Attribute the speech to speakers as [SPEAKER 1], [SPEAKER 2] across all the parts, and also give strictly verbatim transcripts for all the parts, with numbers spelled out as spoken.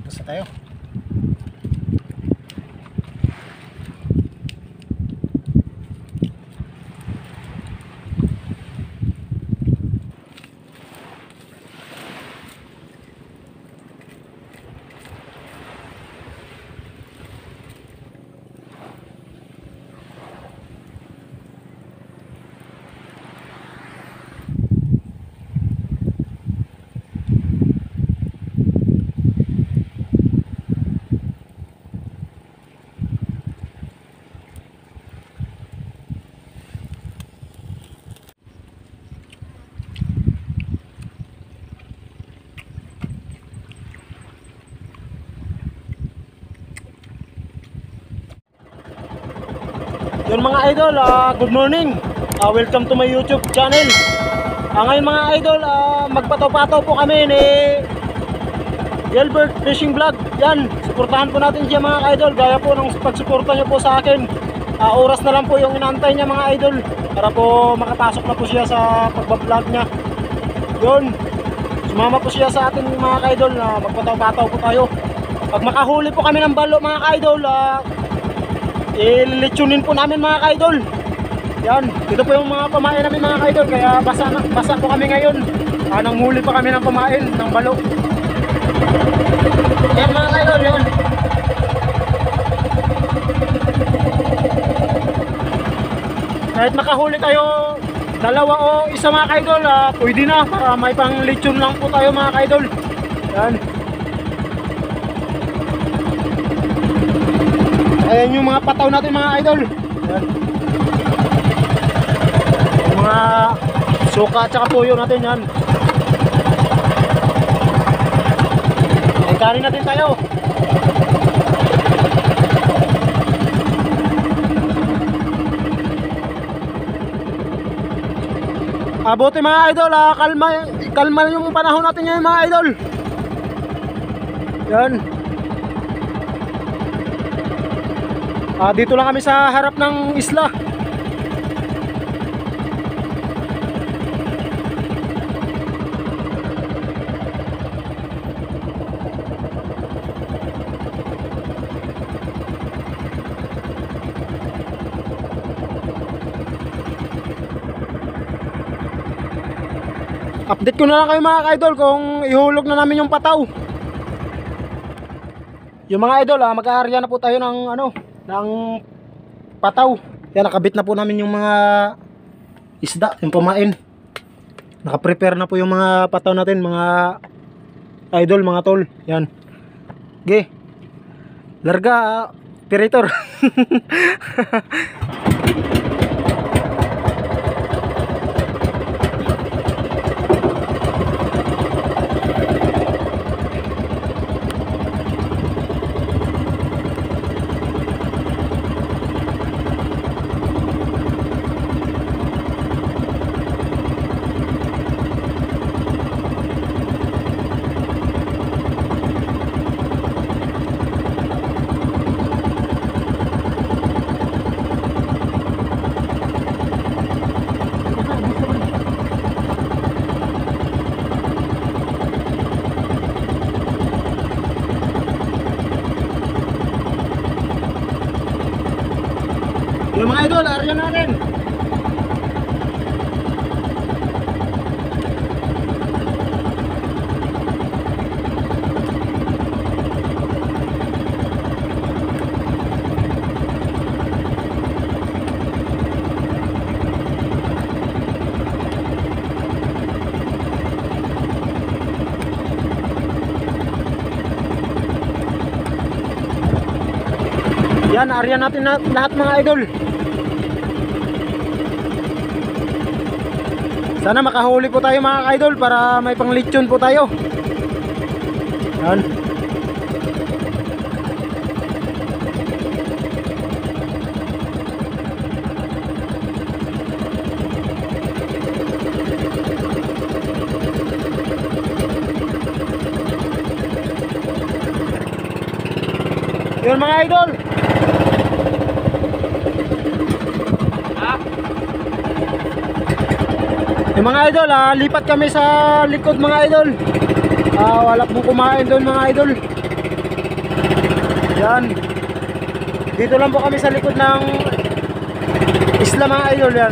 [SPEAKER 1] Basta tayo. Yun mga idol, uh, good morning. Uh, welcome to my YouTube channel. Uh, ngayon mga idol, uh, magpataw-pataw po kami ni Gilbert Fishing Vlog. Yan, suportahan po natin siya mga idol. Gaya po ng pagsuporta niyo po sa akin. Uh, oras na lang po yung inaantay niya mga idol para po makapasok na po siya sa pagbablog niya. Yun, sumama po siya sa atin mga idol na uh, magpataw-pataw po tayo. Pag makahuli po kami ng balo mga idol, uh, ililitsunin po namin mga kaidol. Yan, dito po yung mga pamain namin mga kaidol. Kaya basa, na, basa po kami ngayon. ah, Nanghuli pa kami ng pamain ng balo. Yan mga kaidol, yan. Kahit makahuli tayo dalawa o isa mga kaidol, ah, pwede na para may pang lechon lang po tayo mga kaidol. Yan. Ayan yung mga pataw natin mga idol. Ayan. Yung mga suka at saka tuyo natin yan. Ay kanin natin tayo. Abuti mga idol, ah, kalma, kalma yung panahon natin ngayon mga idol. Yan. Ah, dito lang kami sa harap ng isla. Update ko na lang kayo mga idol kung ihulog na namin yung pataw. Yung mga idol, ah, mag-aarya na po tayo ng ano, ng pataw. Yan, nakabit na po namin yung mga isda, yung pamain. Naka-prepare na po yung mga pataw natin, mga idol, mga tol. Yan. Okay. Larga, uh, operator. Yung mga idol, area natin. Yan, area natin na, lahat mga idol. Sana makahuli po tayo mga idol para may panglitsyon po tayo. Yan. Yun mga idol. Yung mga idol, ah, lipat kami sa likod mga idol. Ah, wala pong kumain doon mga idol. Yan. Dito lang po kami sa likod ng isla mga idol yan.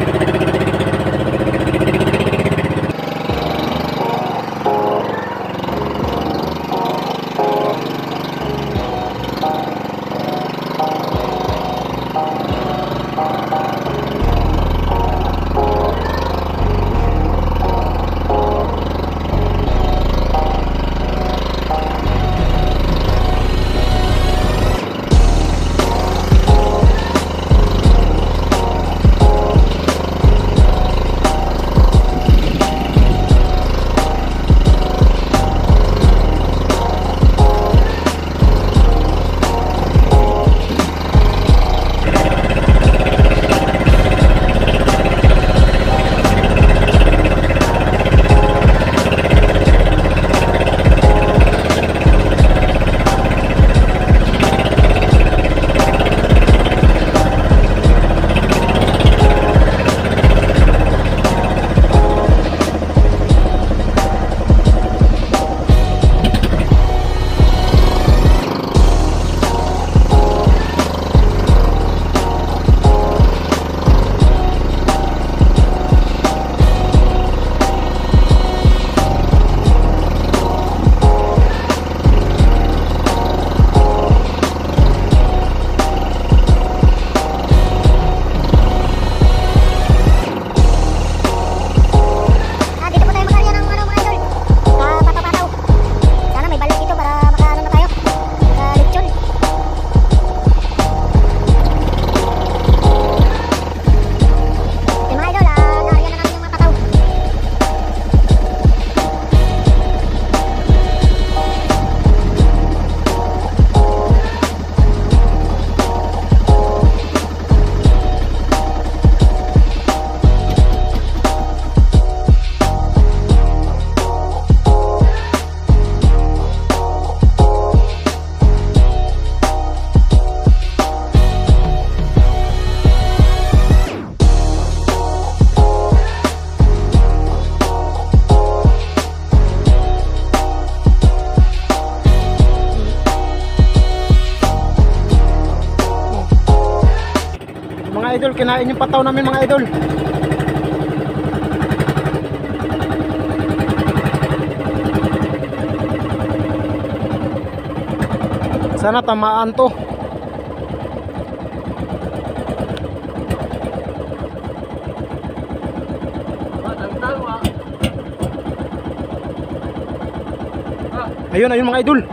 [SPEAKER 1] Idol, kinain yung pataw namin mga idol. Sana tamaan to. Ayun, ayun mga idol.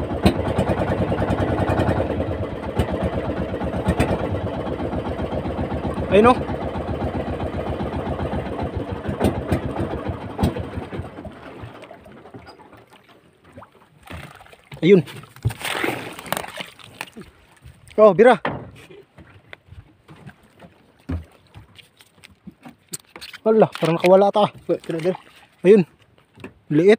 [SPEAKER 1] Ayun o. Ayun. Oh, bira. Wala, parang nakawala ata. Ayun. Liit.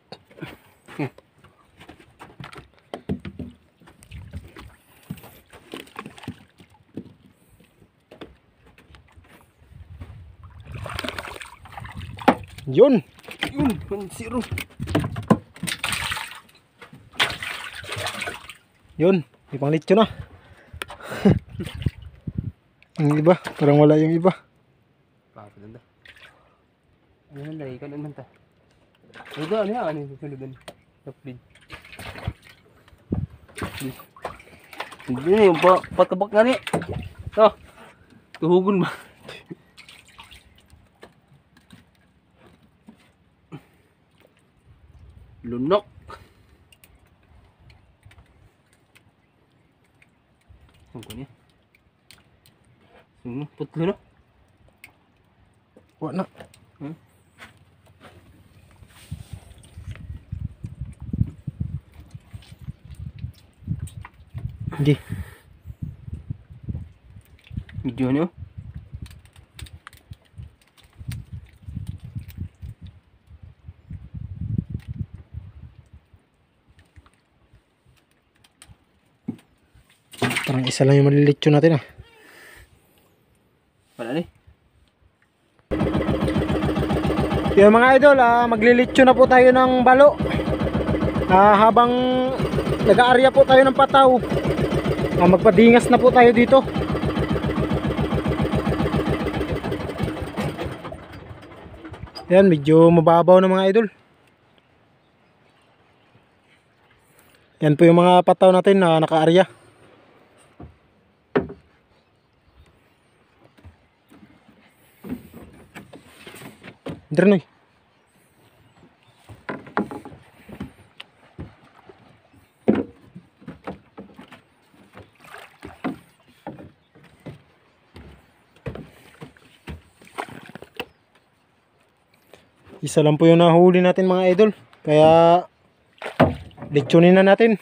[SPEAKER 1] Yun. Yun, zero. Yun, ipang litso na. Yung iba, parang wala yung iba.
[SPEAKER 2] Papadanda. Ano na, ikan naman ta. Ano ano yan? Ano yung susunudan? Tapid. Hindi na yung patabak nga ni. Oh, tuhugon ba? Lunok. Ang niya. Sino? Putlo na.
[SPEAKER 1] Wala na.
[SPEAKER 2] Hmm?
[SPEAKER 1] Hindi.
[SPEAKER 2] Video niyo?
[SPEAKER 1] Parang isa lang yung malilitsyo natin ah.
[SPEAKER 2] Wala ni.
[SPEAKER 1] Yung mga idol, ah, maglilitsyo na po tayo ng balo. Ah, habang nag-aarya po tayo ng pataw, ah, magpadingas na po tayo dito. Yan, medyo mababaw na mga idol. Yan po yung mga pataw natin na naka-aarya. Drenoy. Isa lang po yung nahuli natin mga idol. Kaya lechonin na natin.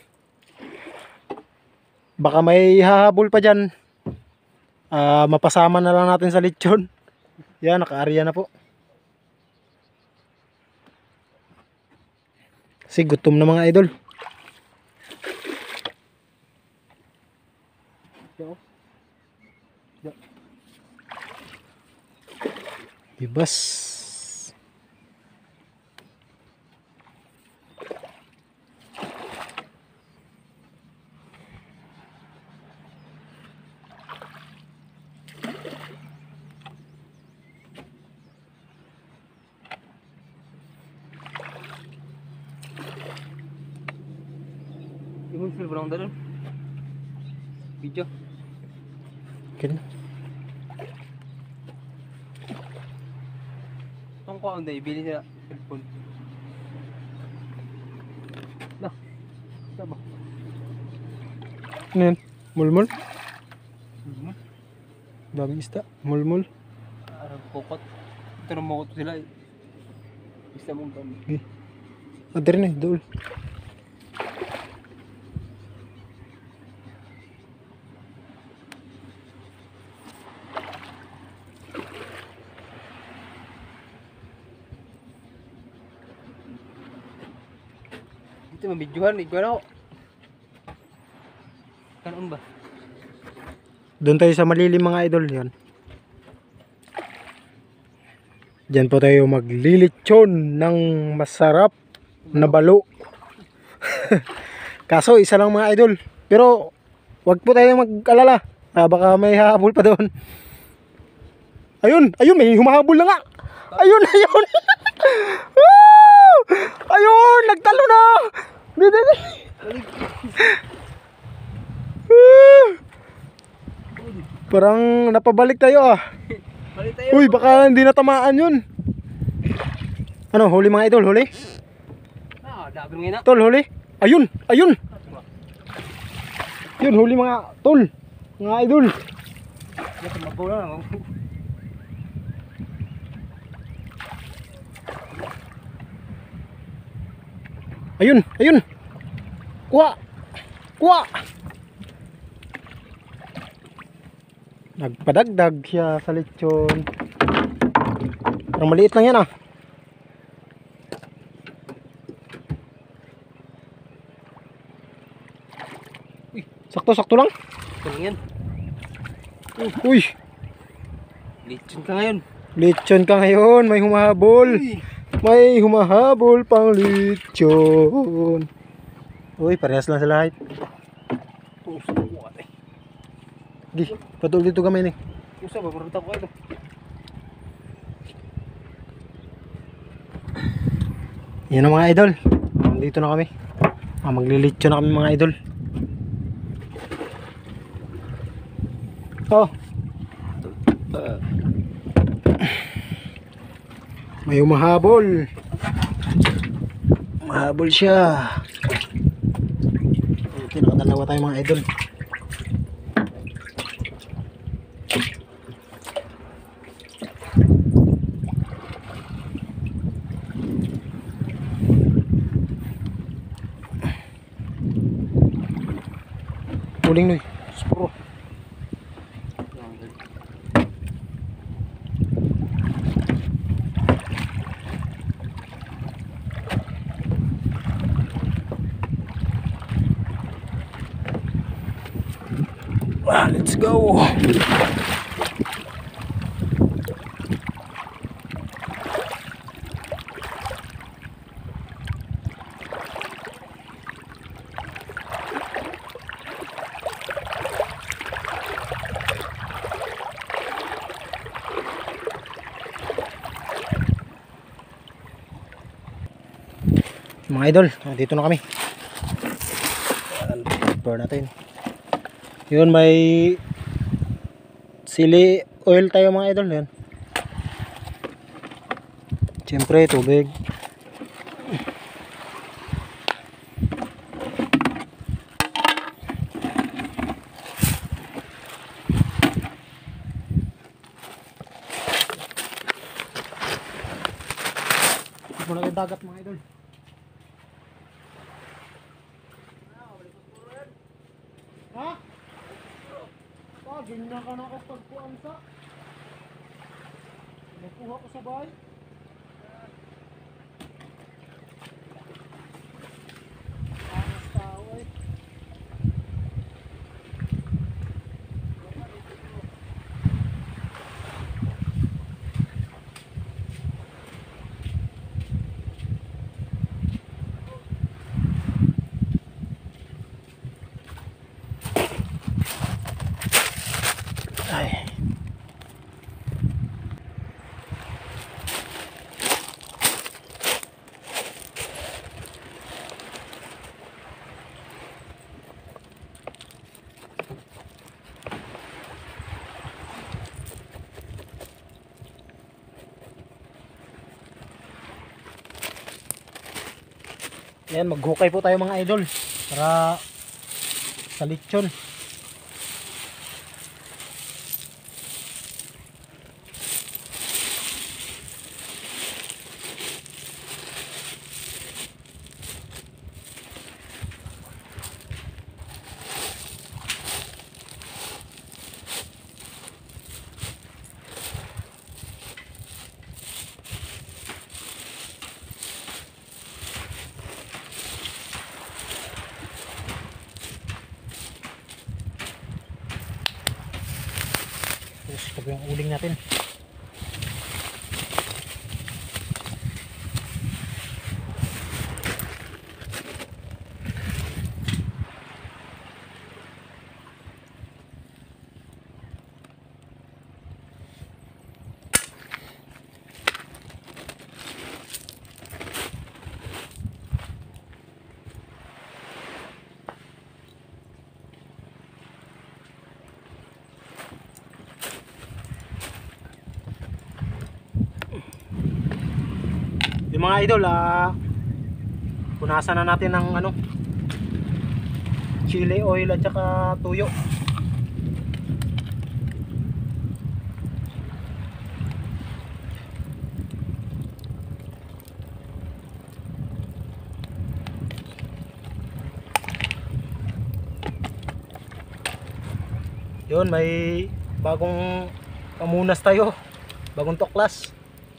[SPEAKER 1] Baka may hahabol pa dyan. Uh, mapasama na lang natin sa lechon. Yan, naka-aarya na po. Kasi gutom na mga idol. Ibas.
[SPEAKER 2] Yung silver ang dalon. Video.
[SPEAKER 1] Okay.
[SPEAKER 2] Itong ko ang bili sa cellphone. Lah. Saba.
[SPEAKER 1] Ano yan? Mulmul?
[SPEAKER 2] Hmm.
[SPEAKER 1] Daming isda. Mulmul.
[SPEAKER 2] Arang kokot. Ito na mo ko sila. Isa mong kami.
[SPEAKER 1] Okay. Adir na eh. Dool.
[SPEAKER 2] Ito mabidyohan. Ikaw ako. Kanon ba?
[SPEAKER 1] Doon tayo sa malilim mga idol. Yan. Diyan po tayo maglilitsyon ng masarap na balo. Kaso isa lang mga idol. Pero wag po tayo mag-alala. Ah, baka may hahabol pa doon. Ayun, ayun, may humahabol na nga. Ayun, ayun. Ayun, nagtalo na. Dito, dito. Parang napabalik tayo ah.
[SPEAKER 2] Balik tayo.
[SPEAKER 1] Uy, baka hindi natamaan yun. Ano, huli mga idol, huli?
[SPEAKER 2] Ah, dabi ngayon na.
[SPEAKER 1] Tol, huli? Ayun, ayun. Yun, huli mga tol. Mga idol.
[SPEAKER 2] Ito mabaw na lang.
[SPEAKER 1] Ayun, ayun. Kuha. Kuha. Nagpadagdag siya sa lechon. Parang maliit lang yan ah.
[SPEAKER 2] Uy,
[SPEAKER 1] sakto-sakto lang.
[SPEAKER 2] ito lang yan.
[SPEAKER 1] Uy,
[SPEAKER 2] Lechon ka ngayon.
[SPEAKER 1] lechon ka ngayon. May humahabol.
[SPEAKER 2] Uy.
[SPEAKER 1] May humahabol pang lechon. Uy, parehas lang sa lahat.
[SPEAKER 2] Puso ko ate.
[SPEAKER 1] Gi, patul dito kami ni.
[SPEAKER 2] Puso ba? Marunta ko ito.
[SPEAKER 1] Yan ang mga idol. Dito na kami. Ah, maglilitsyon na kami mga idol. Oh. May umahabol. Mahabol siya. Okay, nakadalawa tayo mga idol. Huling noy. Spuro. Ah, let's go. Mga idol, dito na kami. Prepare natin. Yun, may sili oil tayo mga idol. Yan. Siyempre, tubig. Ito na yung dagat mga idol. Ha? Ah, ganyan ka na kapag puansa. Nakuha ko sa bahay. Anas tao eh. Ay. Ayan, maghukay po tayo mga idol para sa lechon. Ito yung uling natin. Yung mga idol, ah, punasan na natin ng ano, chili oil at saka tuyo. Yun, may bagong pamunas tayo, bagong tuklas.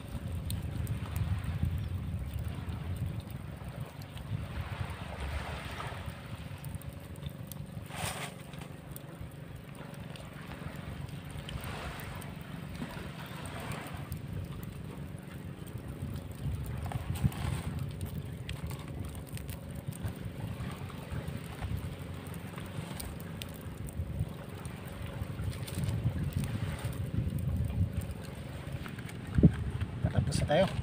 [SPEAKER 1] Tapos na tayo.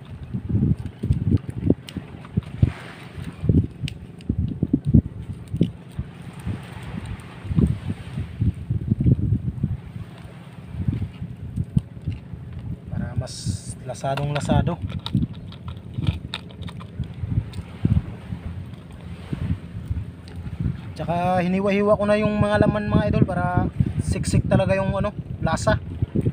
[SPEAKER 1] Para mas lasadong lasado. Tsaka hiniwa-hiwa ko na yung mga laman mga idol para siksik talaga yung ano, lasa.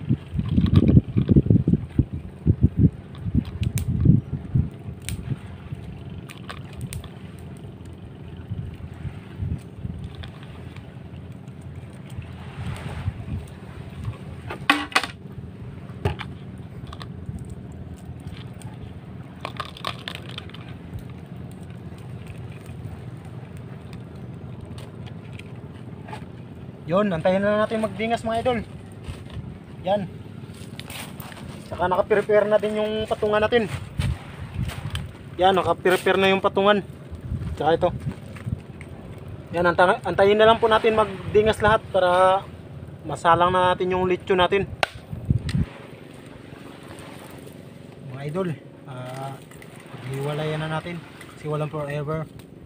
[SPEAKER 1] Yun, antayin na natin magdingas mga idol. Yan. Saka naka-prepare na din yung patungan natin. Yan, naka-prepare na yung patungan. Saka ito. Yan, anta antayin na lang po natin magdingas lahat para masalang na natin yung lechon natin. Mga idol, uh, hiwalayan na natin. Kasi walang forever.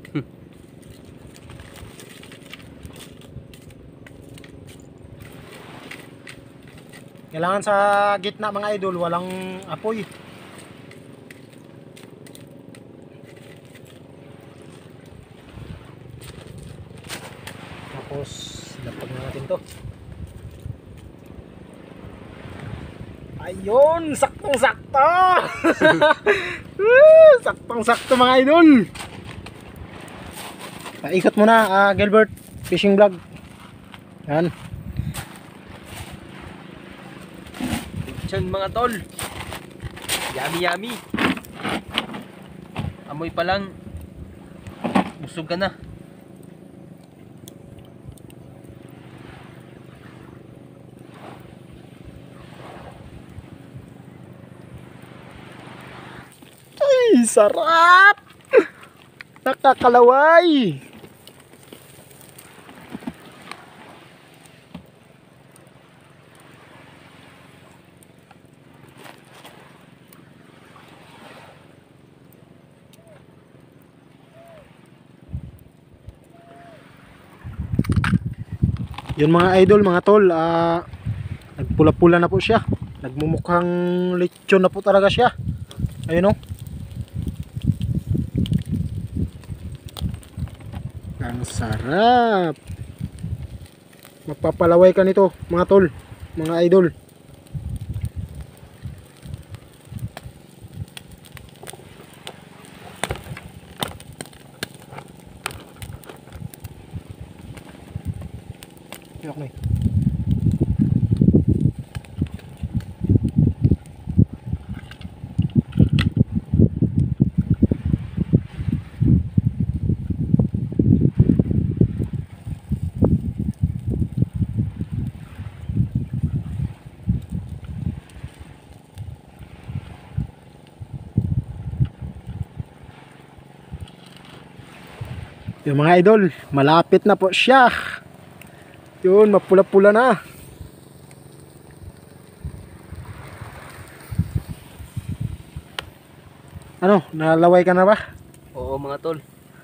[SPEAKER 1] Kailangan sa gitna mga idol, walang apoy. Tapos, lapag na natin to. Ayun, saktong-sakto! Saktong-sakto mga idol! Paikot muna, uh, Gilbert, fishing vlog. Yan.
[SPEAKER 2] Diyan mga tol. Yummy yummy. Amoy pa lang. Busog ka na.
[SPEAKER 1] Ay, sarap! Nakakalaway! Yun mga idol, mga tol, ah, nagpula-pula na po siya. Nagmumukhang lechon na po talaga siya. Ayun o. Ang sarap. Magpapalaway ka nito mga tol, mga idol. Okay. Yung mga idol, malapit na po siya. Yun, mapula-pula na. Ano, nalaway ka na ba?
[SPEAKER 2] Oo mga tol.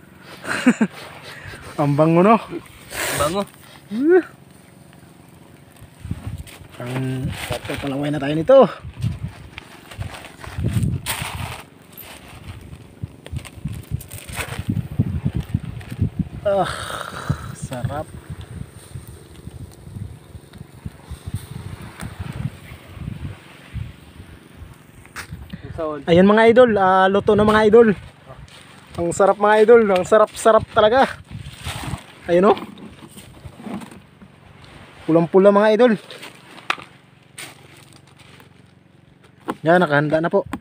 [SPEAKER 1] Ang bango no?
[SPEAKER 2] Bango.
[SPEAKER 1] Ang papalaway na tayo nito. Ah, sarap. Ayan mga idol, uh, luto na mga idol. Ang sarap mga idol, ang sarap-sarap talaga. Ayun o. Pulang-pula mga idol. Yan, nakahanda na po.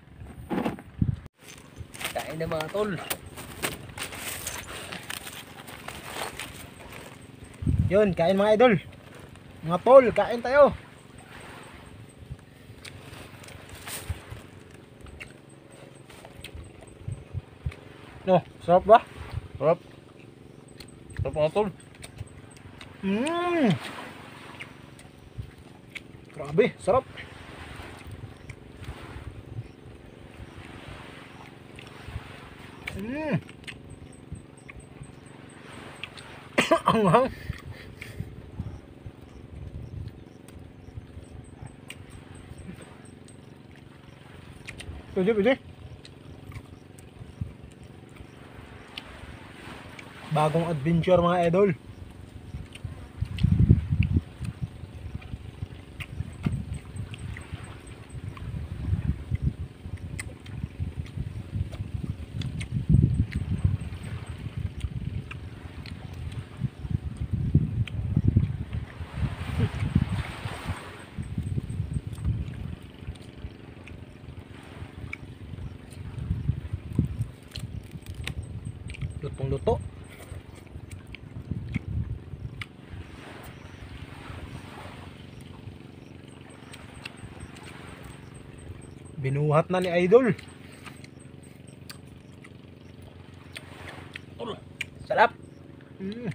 [SPEAKER 2] Kain na mga tol.
[SPEAKER 1] Yun, kain mga idol. Mga tol, kain tayo. No, sarap ba?
[SPEAKER 2] Sarap. Sarap mga tol.
[SPEAKER 1] Mmm. Grabe, sarap. Mmm. Anghang. Pwede, pwede. Bagong adventure mga idol. Lutong luto. Binuhat na ni idol.
[SPEAKER 2] Sarap.
[SPEAKER 1] Mm.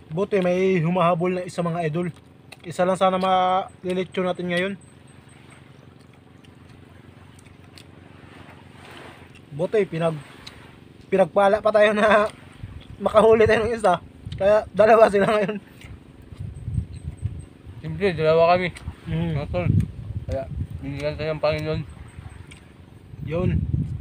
[SPEAKER 1] Buti may humahabol na isa mga idol. Isa lang sana malilitsyo natin ngayon. Buti pinag pinagpala pa tayo na makahuli tayo ng isa. Kaya dalawa sila ngayon.
[SPEAKER 2] Siyempre, dalawa kami.
[SPEAKER 1] Mm.
[SPEAKER 2] Mga tol. Kaya, binigyan tayo ng Panginoon.
[SPEAKER 1] Yun.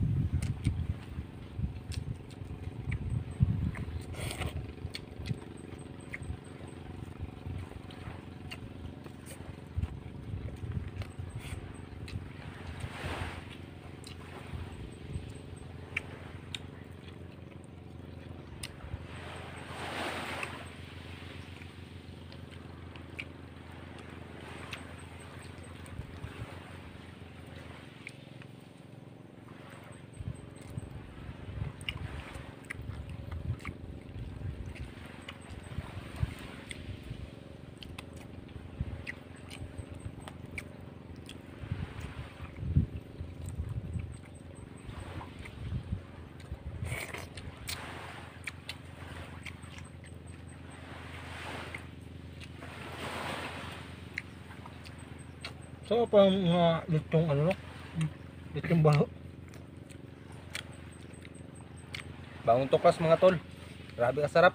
[SPEAKER 1] So pa mga litong ano no? Litong baho.
[SPEAKER 2] Bagong tuklas mga tol. Grabe kasarap.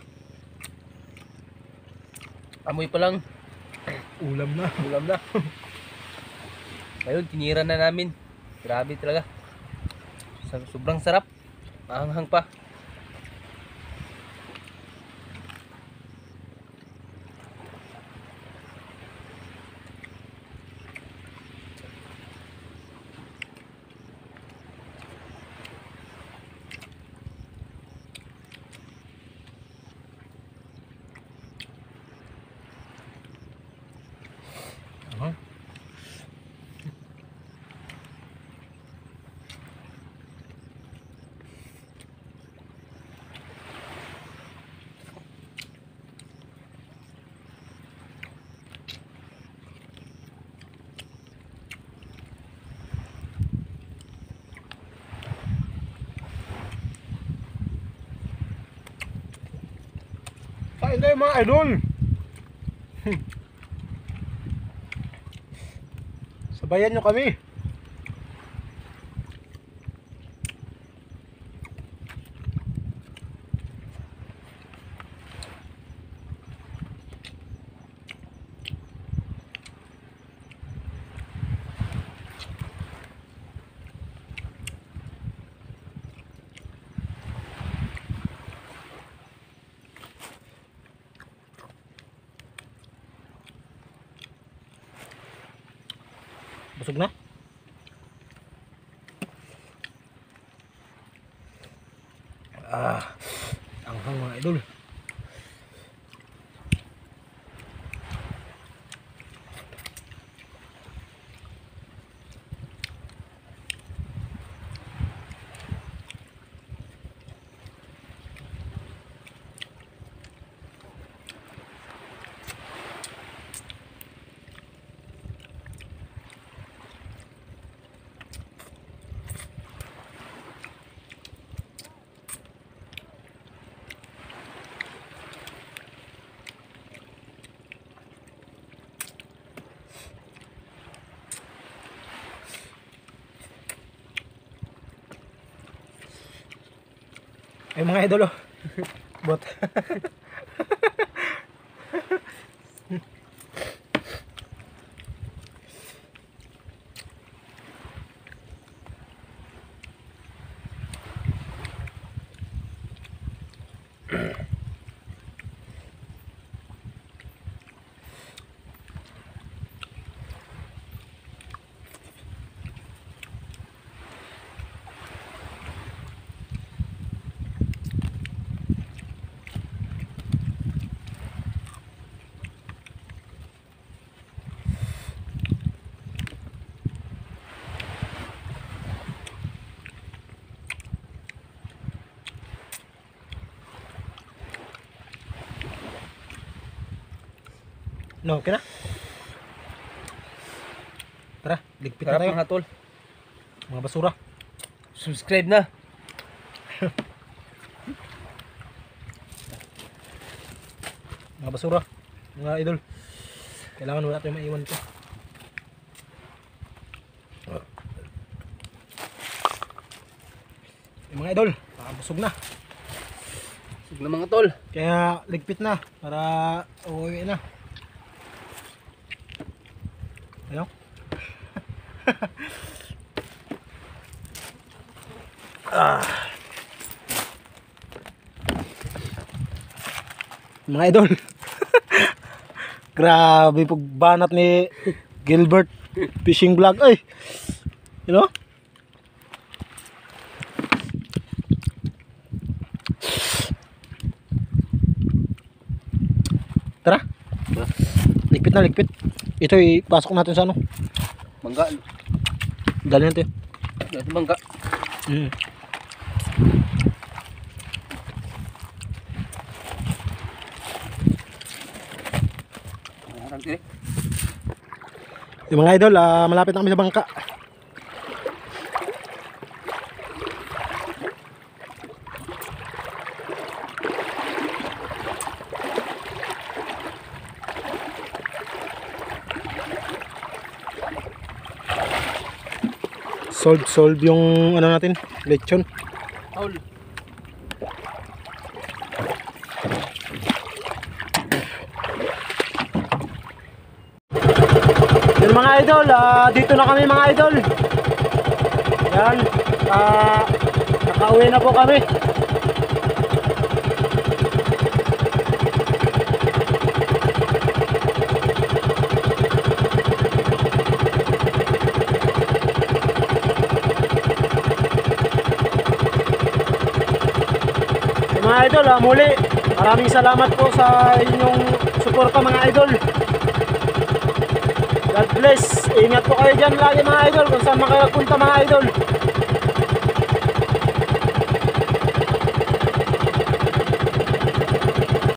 [SPEAKER 2] Amoy pa lang.
[SPEAKER 1] Ulam na.
[SPEAKER 2] Ulam na. Ngayon, tinira na namin. Grabe talaga. Sa- Sobrang sarap. Maanghang pa.
[SPEAKER 1] Aha. Kain tayo mga idol. Hmm. Sabayan nyo kami. Busog na. Ah, anghang mga idol. Ay mga idol oh. Bot. No, okay na. Tara, ligpit na
[SPEAKER 2] Sarap
[SPEAKER 1] tayo.
[SPEAKER 2] mga tol.
[SPEAKER 1] Mga basura.
[SPEAKER 2] Subscribe na.
[SPEAKER 1] Mga kabasura. Mga idol. Kailangan wala tayong maiwan ito. Yung mga idol, nakabusog na.
[SPEAKER 2] Busog na mga tol.
[SPEAKER 1] Kaya ligpit na para uuwi na. Ano? ah. Mga idol. Grabe pagbanat ni Gilbert fishing vlog. Ay. You know? Tara. Ligpit na, ligpit. Ito ipasok natin sa ano?
[SPEAKER 2] Bangga.
[SPEAKER 1] Dali natin.
[SPEAKER 2] Ito bangga.
[SPEAKER 1] Mm. Yung mga idol, ah, malapit na kami sa bangka. Solve, solve yung ano natin, lechon.
[SPEAKER 2] Paul.
[SPEAKER 1] Yun mga idol, ah, dito na kami mga idol. Yan, ah, nakauwi na po kami. Mga idol, ah, muli maraming salamat po sa inyong suporta mga idol. God bless. Ingat po kayo dyan lagi mga idol kung saan man kayo punta mga idol.